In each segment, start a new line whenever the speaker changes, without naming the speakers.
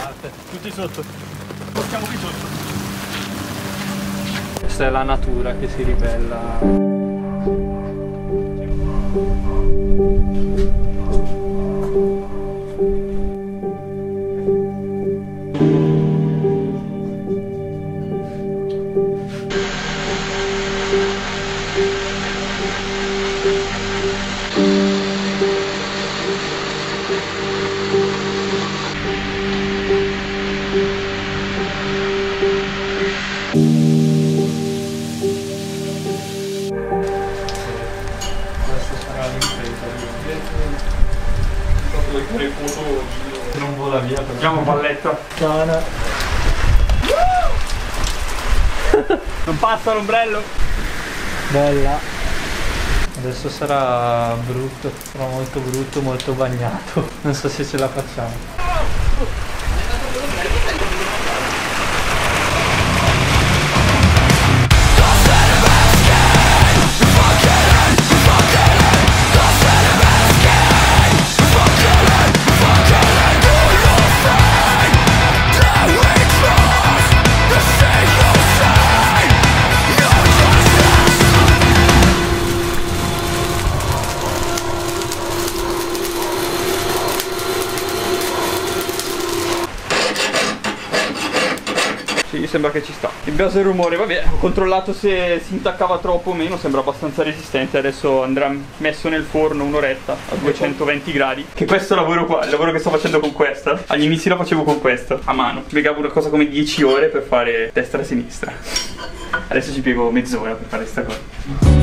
parte. Tutti sotto. Portiamo qui sotto. Questa è la natura che si ribella. Non vola via, facciamo palletta. Sana. Non passa l'ombrello. Bella. Adesso sarà brutto, sarà molto brutto, molto bagnato. Non so se ce la facciamo. Sì, sembra che ci sta. In base al rumore, vabbè, ho controllato se si intaccava troppo o meno, sembra abbastanza resistente. Adesso andrà messo nel forno un'oretta a 220 gradi. Che questo lavoro qua, il lavoro che sto facendo con questa, agli inizi lo facevo con questa, a mano. Piegavo una cosa come 10 ore per fare destra e sinistra. Adesso ci piego mezz'ora per fare questa cosa.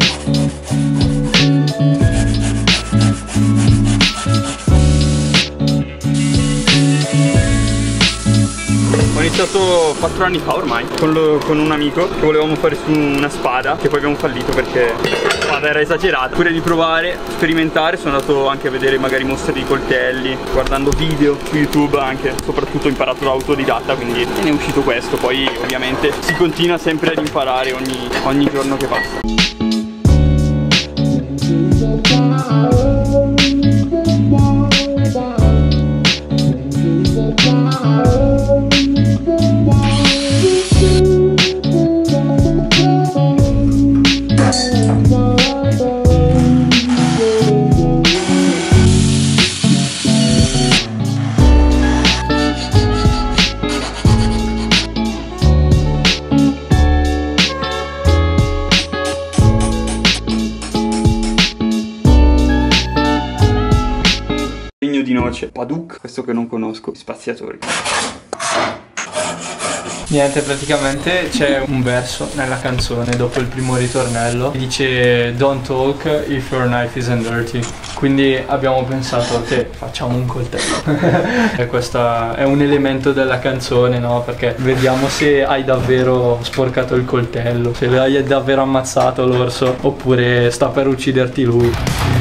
Ho iniziato 4 anni fa ormai con un amico che volevamo fare su una spada, che poi abbiamo fallito perché la spada era esagerata. Pure di provare, sperimentare, sono andato anche a vedere magari mostre di coltelli, guardando video su YouTube anche, soprattutto ho imparato da autodidatta, quindi ne è uscito questo. Poi ovviamente si continua sempre ad imparare ogni giorno che passa. Di noce, Paduk, questo che non conosco, spaziatori. Niente, praticamente c'è un verso nella canzone dopo il primo ritornello che dice "Don't talk if your knife isn't dirty". Quindi abbiamo pensato che facciamo un coltello. E questo è un elemento della canzone, no? Perché vediamo se hai davvero sporcato il coltello, se l'hai davvero ammazzato l'orso oppure sta per ucciderti lui.